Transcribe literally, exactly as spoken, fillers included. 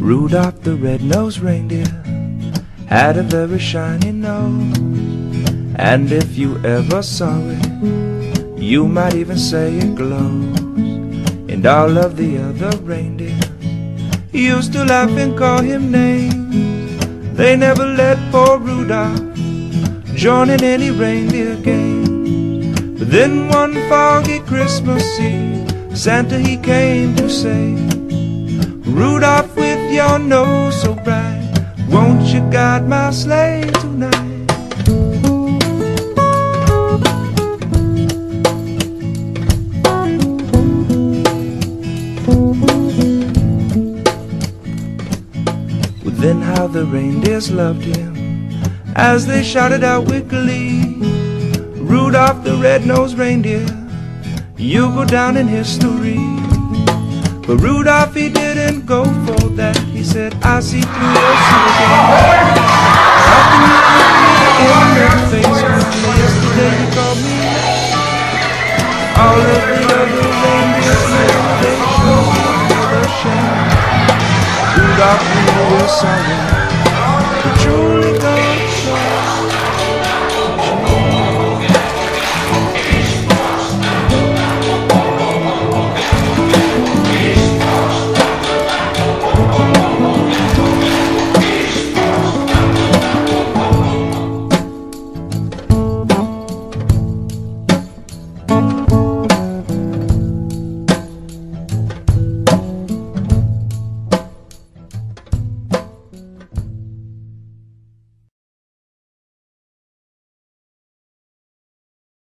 Rudolph the red-nosed reindeer had a very shiny nose, and if you ever saw it, you might even say it glows. And all of the other reindeer used to laugh and call him names. They never let poor Rudolph join in any reindeer games. But then one foggy Christmas Eve, Santa he came to say, Rudolph, with your nose so bright, won't you guide my sleigh tonight? Well, then how the reindeers loved him as they shouted out with glee, Rudolph the red-nosed reindeer, you'll go down in history. But Rudolph, he didn't go for that. He said, I see through your silver. How can you look me in the face when yesterday you called me? All of the other reindeers, they showed me their shame. Rudolph, we were sorry.